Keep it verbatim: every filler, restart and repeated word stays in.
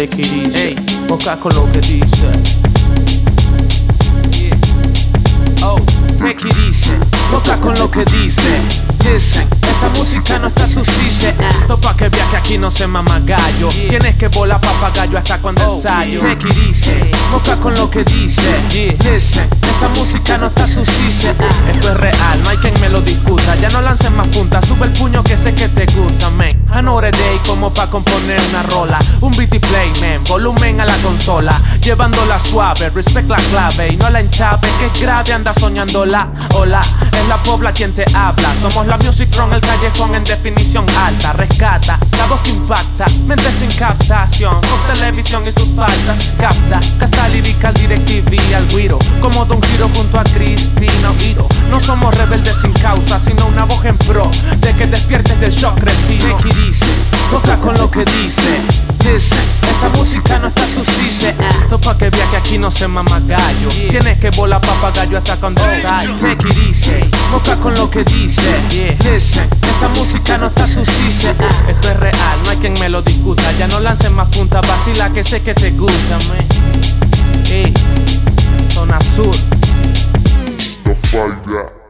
Take it easy, ey, boca con lo que dice. Yeah. Oh, take it easy, boca con lo que dice. Listen, esta música no está tu cice. Esto pa' que veas que aquí no se mama gallo. Tienes que volar papagayo hasta cuando ensayo. Take it easy, boca con lo que dice. Listen, esta música no está tu cice. Esto es real, no hay quien me lo discuta. Ya no lances más puntas, sube el puño que sé que te gusta, man. I know the day como pa' componer una rola. Un beat y play, man, volumen a la consola. Llevándola suave, respect la clave. Y no la enchave, que es grave, anda soñándola. Hola, es la pobla quien te habla. Somos la music from el callejón en definición alta. Rescata, la voz que impacta, mente sin captación. Con televisión y sus faltas, capta. Casta lírica, DirecTV al guiro. Como Don Giro junto a Cristina Oído. No somos rebeldes sin causa, sino una voz en pro de que despiertes del shock reptino. Dice, boca con lo que dice. Listen, esta música no está tu cice. Esto pa' que veas que aquí no se mama gallo. Tienes que volar papagayo hasta cuando ensayo. Take it easy, boca con lo que dice. Listen, esta música no está tu cice. Esto es real, no hay quien me lo discuta. Ya no lances más puntas, vacila que sé que te gusta, man. Ey, zona sur. The fire.